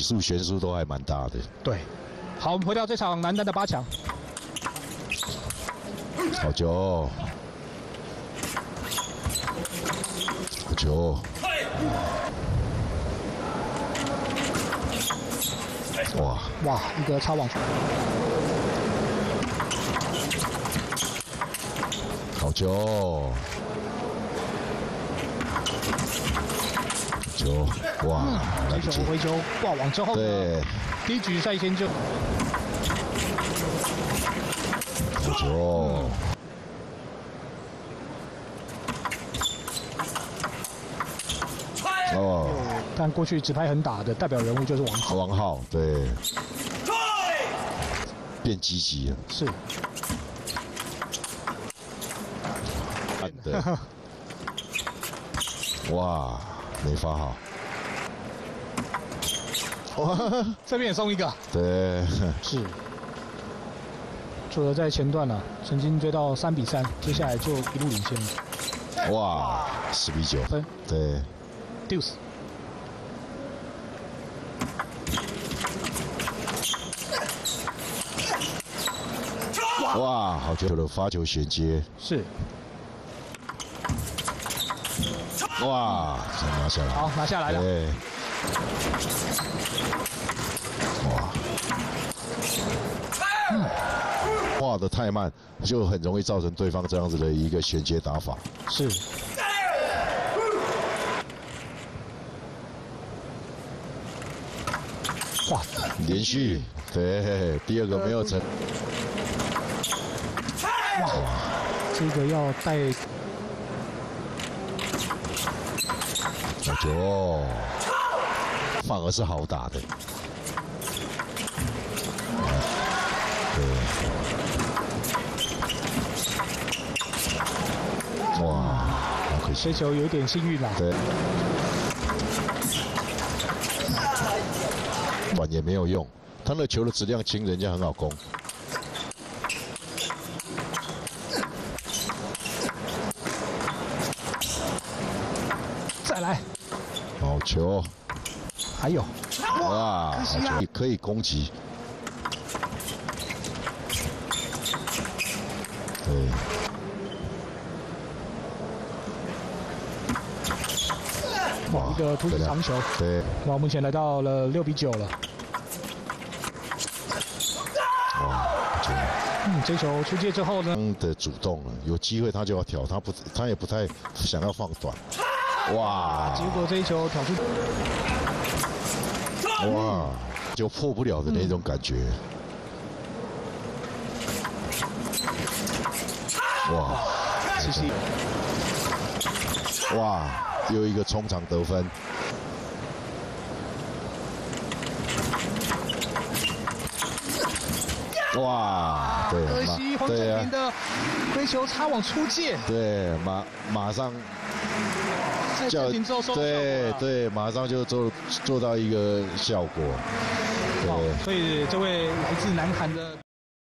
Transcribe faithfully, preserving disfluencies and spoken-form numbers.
术悬殊都还蛮大的。 对，好，我们回到这场男单的八强。 好球，好球，哇哇，一个超网球， 好球，球，哇，来不及， 这球回球挂网之后， 对， 第一局率先就。 好球！哦， 但过去直拍很打的代表人物就是王浩。 王浩，对，变积极了。 是。 看的。哇，没发好。 哇，这边也送一个。 对。 是。 除了在前段呢、啊，曾经追到三比三，接下来就一路领先了。 哇，十比九分， 对 ，deuce。 哇，好球的发球衔接是。 哇，才拿下来。 好，拿下来了。 对。哇。嗯。 画的太慢，就很容易造成对方这样子的一个衔接打法。 是。哇， 连续，对，第二个没有成。 哇，这个要带。 好球，反而是好打的。对。 哇，好可惜， 这球有点幸运啦。 对，短也没有用，他那球的质量轻，人家很好攻。 再来， 好球， 还有， 哇，好球也可以攻击。对。 哇，一个突击长球， 对， 哇，目前来到了六比九了。 哇， 嗯，这球出界之后呢？ 的主动了，有机会他就要挑，他不，他也不太想要放短。哇， 结果这一球挑出， 哇，就破不了的那种感觉。哇， 谢谢。 哇。 又一个冲场得分，哇！对， 可惜黄振平的挥球擦网出界。 对，马马上叫对对，马上就做做到一个效果。对， 所以这位来自南韩的。